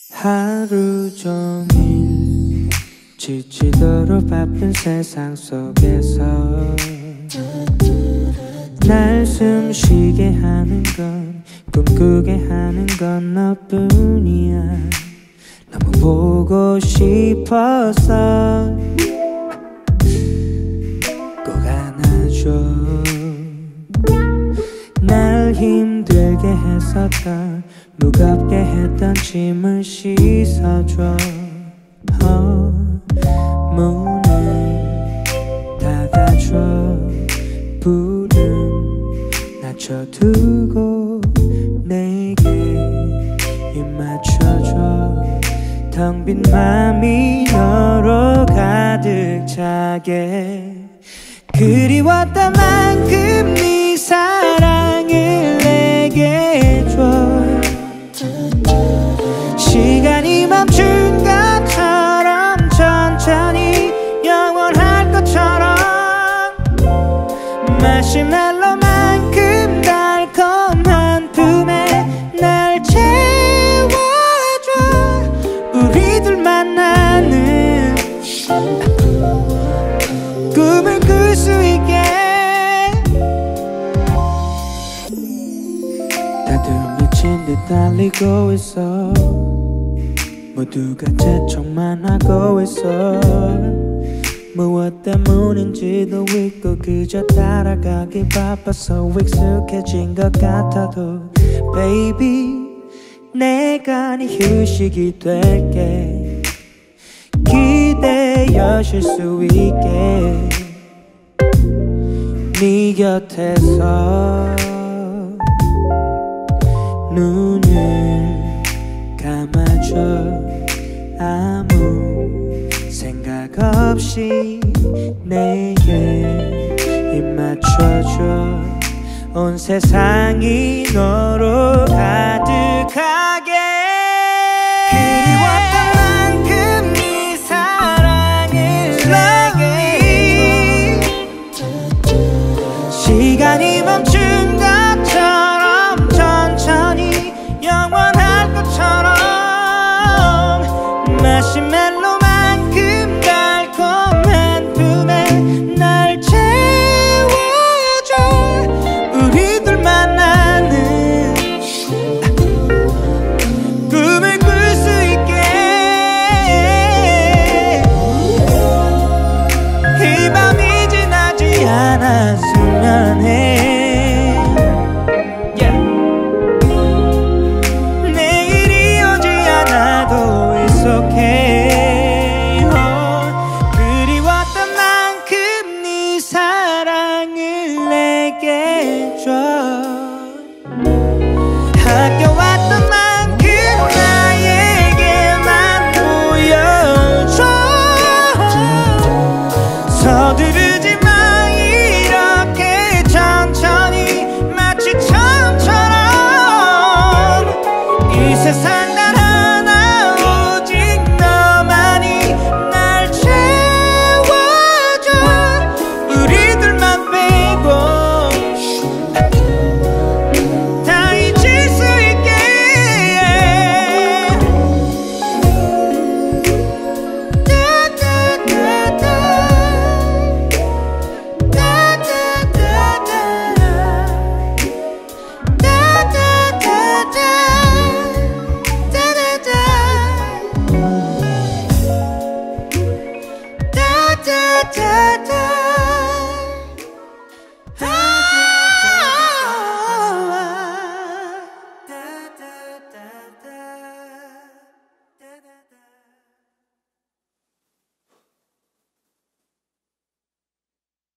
하루 종일 지치도록 바쁜 세상 속에서 날 숨쉬게 하는 건 꿈꾸게 하는 건 너뿐이야. 너무 보고 싶어서 꼭 안아줘. 날 힘들게 했었던 무겁게 했던 짐을 씻어줘. 문을 닫아줘. 불은 낮춰두고 내게 입 맞춰줘. 텅 빈 맘이 너로 가득 차게. 그리웠던 만큼 네 사랑을 내게 줘. 시간이 멈춘 것처럼 천천히 영원할 것처럼 마시멜로만큼 달콤한 품에 날 채워줘. 우리들 만나는 꿈을 꿀 수 있게. 다들 미친 듯 달리고 있어. 모두가 재촉만 하고 있어. 무엇 때문인지도 잊고 그저 따라가기 바빠서 익숙해진 것 같아도 Baby 내가 네 휴식이 될게. 기대어 쉴 수 있게 네 곁에서 눈을 감아줘. 아무 생각 없이 내게 입 맞춰줘. 온 세상이 너로 가득하게. 그리웠던 만큼 네 사랑을 내게. 시간이 멈춘 것처럼 천천히 영원할 것처럼 마시멜로만큼 달콤한 품에 날 채워줘. 우리들 만나는 꿈을 꿀 수 있게. 이 밤이 지나지 않았으면 해. 그리웠던 만큼 네 사랑을 내게 줘. 아껴왔던 만큼 나에게만 보여줘. 서두르지 마. 이렇게 천천히 마치 처음처럼 이 세상